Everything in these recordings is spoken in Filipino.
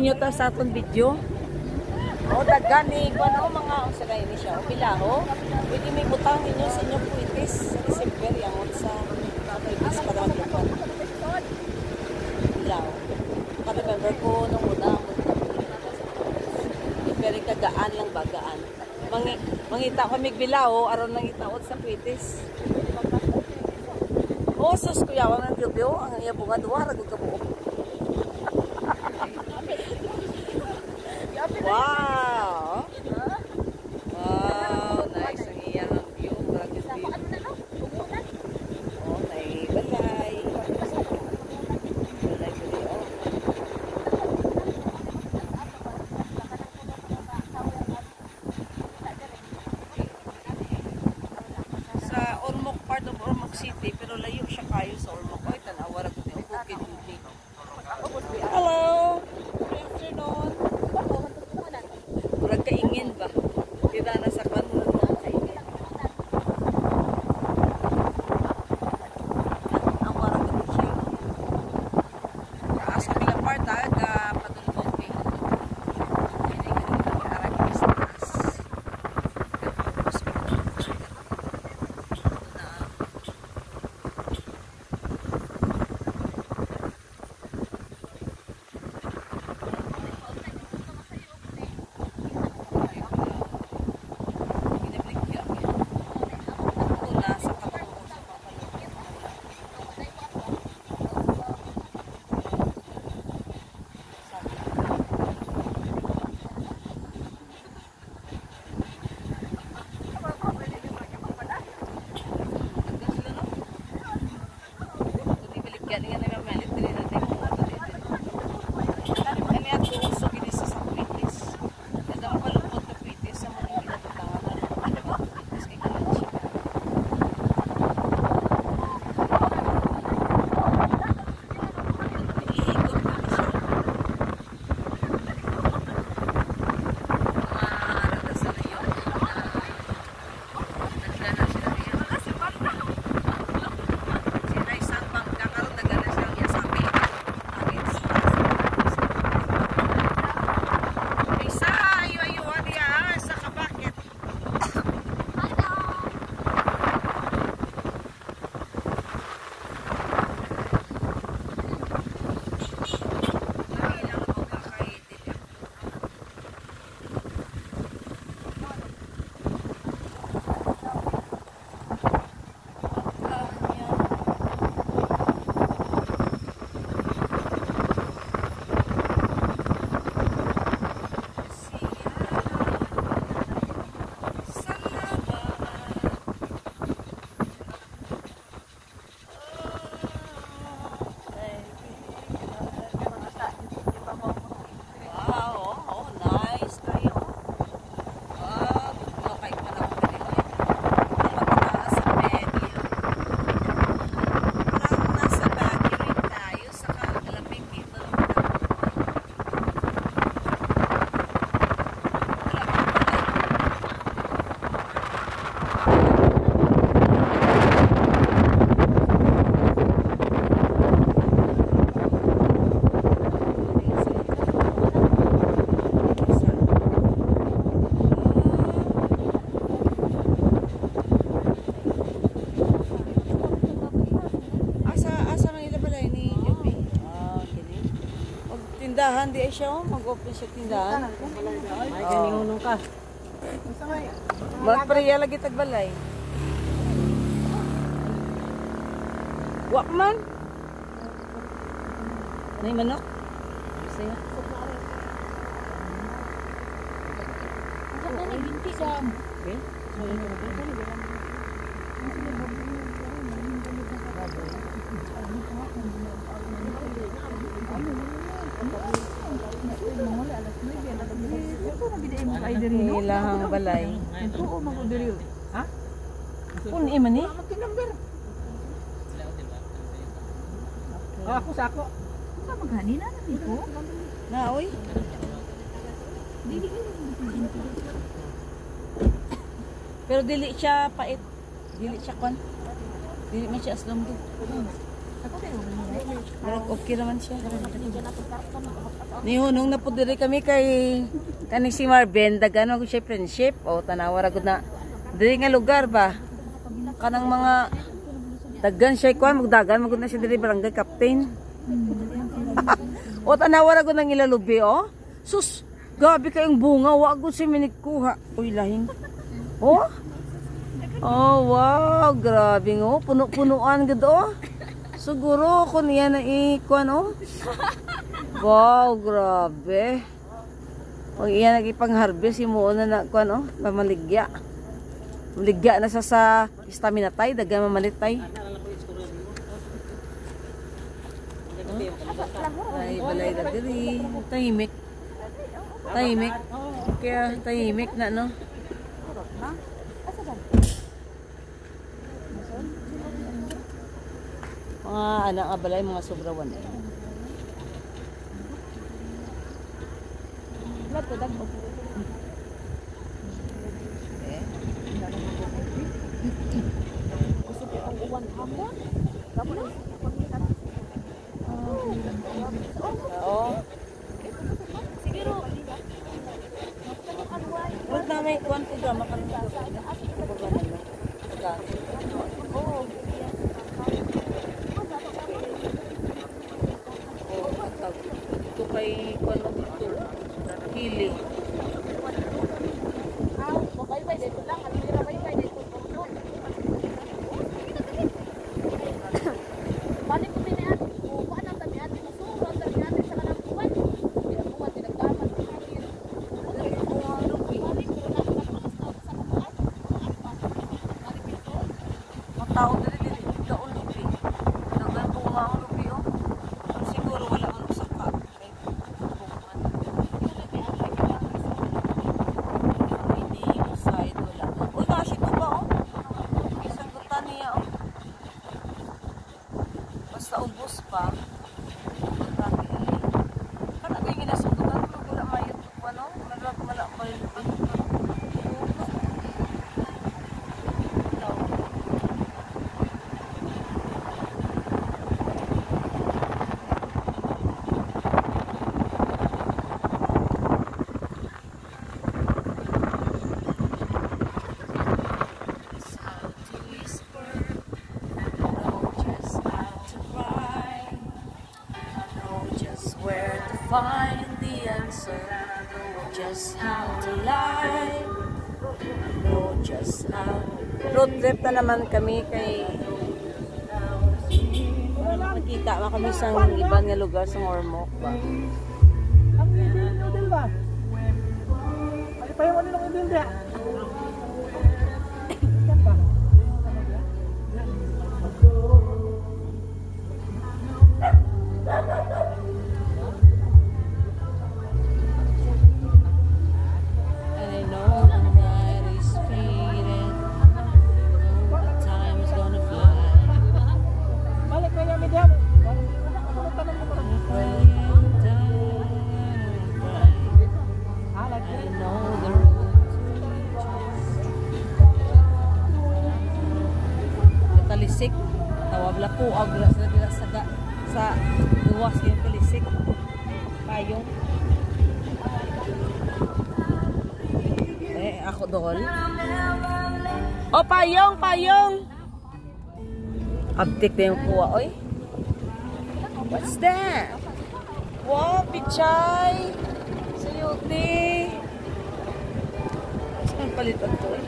ninyo ta sa aton video. O daghan ni kuno mga usagay ni siya. O pilaho. Pwede may butang ninyo sa inyong puitis sa December yang sa puitis para maglupan. Pilaho. Remember ko nung una very kagaan lang bagaan. Mangita ko migbilaho aron nang itaot sa puitis. O sus kuya wang ang bilbil ang iya bunga duwa ra gud kabuok. Wow! Wow! Nice ang iyang view. Grabe view. Oh, may balay. Balay ko rin. Sa Ormoc, part of Ormoc City, pero layo siya kayo sa Ormoc. Oy, tanawara ko din. Hello! Good afternoon. Murag kaingin ba? Tira na sa kanunod na kaingin. Ang warang gabi siya. Kaas kami lang part ha, patulog kami. Hindi ka nila karang business. Tindahan di siya, mag-open siya tindahan. Ay, ganingunong ka. Marag pariya lagi tagbalay. Wak man. Ano yung manok? Saya. Ano yung binti sa? Okay. Ilahang balay. Ha? Pun iman ni? Ako sa ako. Sa maghani na dito. Na oy. Pero dili siya pait. Dili siya kon. Dili man siya aslom din. Okay naman siya. Nihunong na po diri kami kay kani si Marben dagan mag siya friendship o tanawa ra gud na diri nga lugar ba kanang mga dagan siya kuan magdagan magud na siya diri barangay captain. O tanawa ra gud nang ilalubi o. Sus, gabi kayong bunga wa gud si minikuha. Uy lahing. Oh. Oh wow, grabe ngo puno-punuan gud o. Siguro kung yan na ikuan oh. Wow, grabe. Pag iyan nagipang-harvest, imo na kuan oh, mamaligya. Maligya na sa stamina tay, dagan mamalitay. Ay, balay na diri. Tahimik. Tahimik. Kaya tahimik na no. Mga anak nga balay, mga sobrawan eh. Oo. Siguro. Wag na may kuwan programa kami. Oo. Ito kay kuwan dito. Hili. Tao diri dili daon lupi. Dagan po mga lupi oh. Siguro wala man usa ka. Hindi side wala. Uy kasi to ba oh. Isang gutan niya oh. Basta ubos pa. Kana kay ginasugutan ko wala mayo ano? Wala mayo. Where to find the answer, just how to lie, know just how. Road trip na naman kami kay makita kami sa ibang nga lugar sa Ormoc ba. Ang noodle ba? Ano pa yung ano ng noodle da? Talisik, tawag la po agla sa luwas yung talisik. Payong. Ako doon. Oh, payong, payong. Abtik na yung kuha, oy. What's that? Wow, pichay. Sayuti. Saan palitan to eh?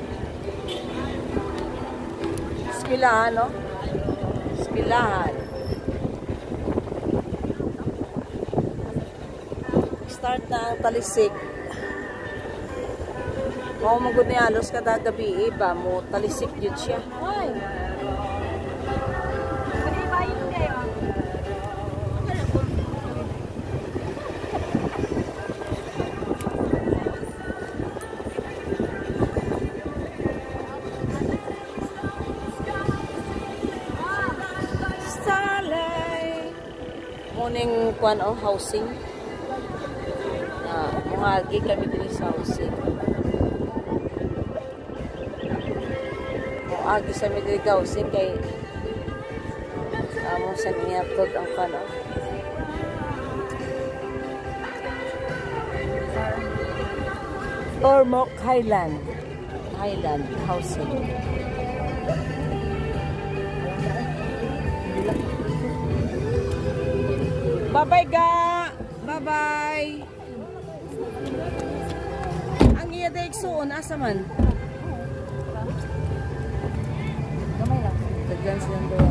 Espilahan, no? Espilahan. Start na ang talisik. Mau magud ni alos kada gabi iba mo talisik jud siya. Ay. Morning kuan oh housing. Mungagi kami diri sa housing. Mungagi sa mi diri housing kay amo sa niatod ang kanon. Ormoc Highland Housing. Bye-bye ga! Bye-bye! Ang iya daig suon, asa man? Gamay lang. Dagyan silang doon.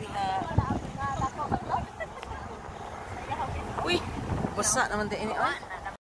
Uy, basa naman din ini.